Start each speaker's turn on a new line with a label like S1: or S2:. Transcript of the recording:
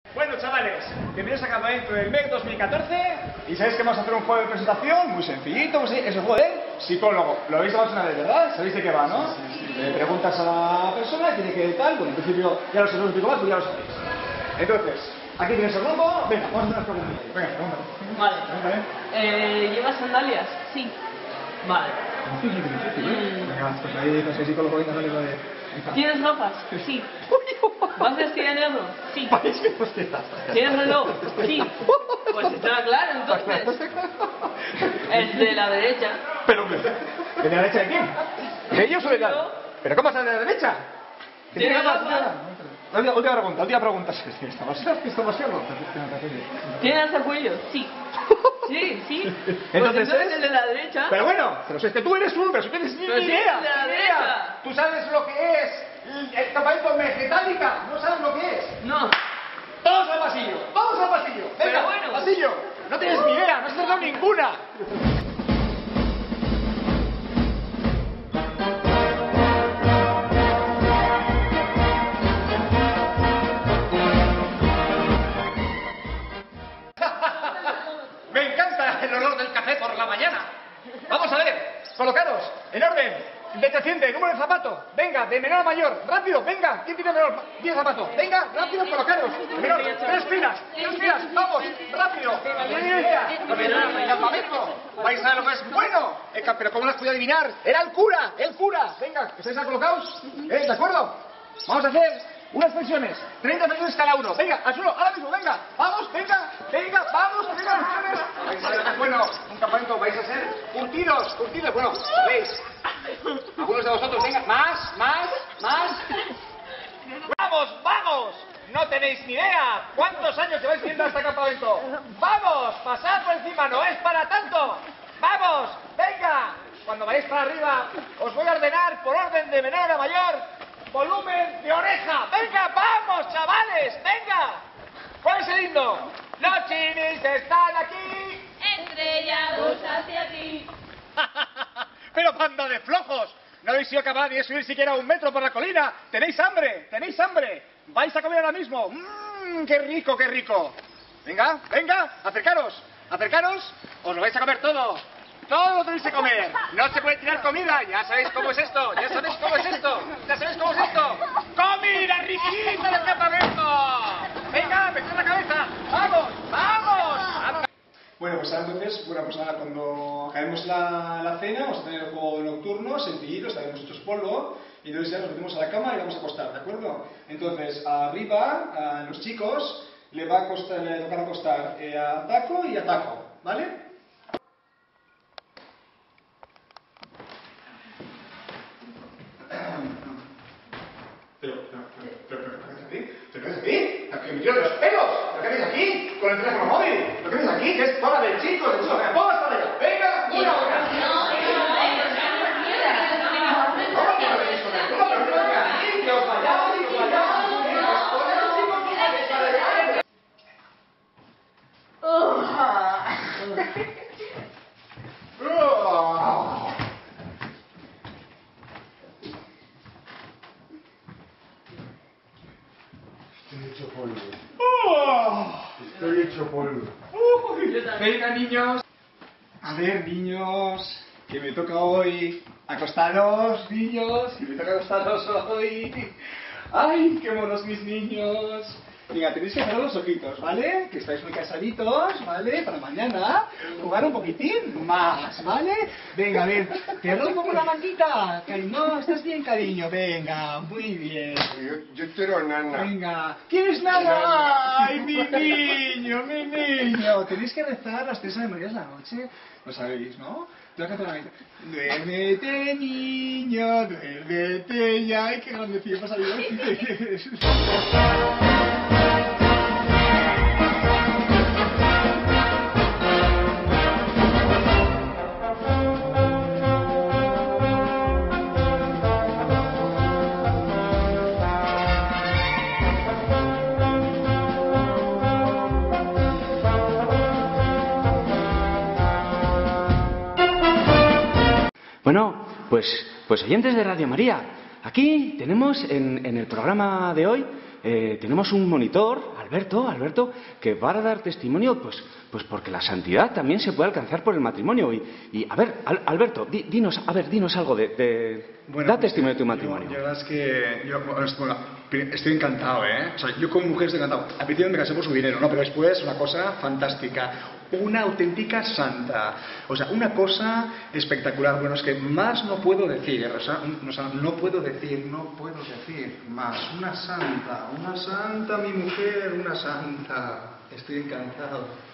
S1: Bueno, chavales, bienvenidos al campamento del MEC 2014. Y sabéis que vamos a hacer un juego de presentación muy sencillito, muy sencillo. Es el juego de psicólogo. Lo habéis dado una vez, ¿verdad? Sabéis de qué va, ¿no? Le preguntas a la persona, tiene que tal. Bueno, en principio ya lo sabéis un poco más, pues ya lo sabéis. Entonces, aquí tienes el grupo. Venga, vamos a hacer unas preguntas. Venga, pregúntame.
S2: Vale.
S1: Pregúntame.
S2: ¿Llevas sandalias? Sí. Vale.
S1: Venga, pues ahí dices que psicólogo y sandalias de...
S2: ¿Tienes gafas? Sí. ¿Vas vestida de negro? Sí.
S1: ¿Tienes
S2: ¿Tienes reloj? Sí. Pues está claro, entonces. El de la derecha.
S1: Pero, ¿de la derecha de quién? ¿De ellos o de la...? ¿Pero cómo sale de la derecha?
S2: ¿Tienes gafas?
S1: Última pregunta.
S2: ¿Tienes alzacuellos? Sí. Sí.
S1: Entonces
S2: es el de la derecha.
S1: Pero bueno, pero si es que tú eres pero si tienes ni
S2: Pero sí,
S1: idea.
S2: el de la derecha.
S1: ¿Tú sabes lo que es el campamento Metálica? ¿No sabes lo que es?
S2: No.
S1: Todos al pasillo. Venga,
S2: Pero bueno.
S1: pasillo. No tienes ni idea, no has dado ninguna. Me encanta el olor del café por la mañana. Vamos a ver, colocaros, en orden, decreciente, número de zapato. Venga, de menor a mayor, rápido, venga. ¿Quién tiene menor? 10 zapatos. Venga, rápido, colocaros. Menor, tres filas, vamos, rápido. El campamento. Vais a ver lo que es bueno. Pero ¿cómo las podía adivinar? Era el cura. Venga, ¿estáis colocados? ¿De acuerdo? Vamos a hacer unas flexiones, 30 flexiones cada uno. Venga, al suelo, ahora mismo, venga. Vamos, venga, vamos, venga, flexiones. Vais a ver que es bueno, un campamento, vais a ser curtidos. Bueno, ¿veis? Algunos de vosotros, venga, más. ¡Vamos! No tenéis ni idea. ¿Cuántos años lleváis viendo este campamento? ¡Vamos! ¡Pasad por encima! ¡No es para tanto! ¡Vamos! ¡Venga! Cuando vayáis para arriba, os voy a ordenar por orden de menor a mayor. ¡Volumen de oreja! ¡Venga, vamos, chavales! ¡Venga! ¿Cuál es el himno? ¡Los chinis están aquí!
S3: Estrellados hacia ti.
S1: ¡Pero banda de flojos! No habéis sido capaces de subir siquiera 1 metro por la colina. ¡Tenéis hambre! ¡Vais a comer ahora mismo! ¡Qué rico! Venga, acercaros. Os lo vais a comer todo. Todo lo tenéis que comer. No se puede tirar comida. Ya sabéis cómo es esto. ¡Comida riquísima del campamento! Venga, meted la cabeza. ¡Vamos! Bueno, pues ahora entonces, cuando acabemos la cena, vamos a tener el juego nocturno, sencillito, estaremos hechos polvo, y entonces ya nos metemos a la cama y vamos a acostar, ¿de acuerdo? Entonces, arriba, a los chicos, le tocará acostar a taco y a taco, ¿vale? Pero, ¿qué haces aquí? ¿Que me tiro de los pelos? ¿Pero qué haces aquí? Con el teléfono móvil. ¿Pero qué haces aquí? Que es hora de chicos. Venga, pongas para allá. Venga, una hora. Estoy hecho polvo. Venga, niños. A ver, niños, que me toca hoy. Acostaros, niños, que me toca acostaros hoy. Ay, qué monos mis niños. Venga, tenéis que cerrar los ojitos, ¿vale? Que estáis muy casaditos, ¿vale? Para mañana jugar un poquitín más, ¿vale? Venga, a ver, cierra un poco la manguita. No, estás bien, cariño. Venga, muy bien.
S4: Yo quiero nana.
S1: Venga, ¿quieres nada? ¡Ay, mi niño! Tenéis que rezar las 3 Ave Marías la noche. Lo sabéis, ¿no? Te voy a cantar una canción. Duérmete, niño, duérmete ya. ¡Ay, qué grandecillo pasa
S5: Bueno, pues oyentes de Radio María, aquí tenemos en el programa de hoy tenemos un monitor, Alberto, que va a dar testimonio, pues porque la santidad también se puede alcanzar por el matrimonio. Y a ver, Alberto, dinos algo da testimonio de tu matrimonio.
S1: La verdad es que estoy encantado, ¿eh? O sea, yo como mujer estoy encantado. Al principio me casé por su dinero, ¿no? Pero después una cosa fantástica. Una auténtica santa. O sea, una cosa espectacular. Bueno, es que más no puedo decir. O sea, no puedo decir más. Una santa, mi mujer, una santa. Estoy encantado.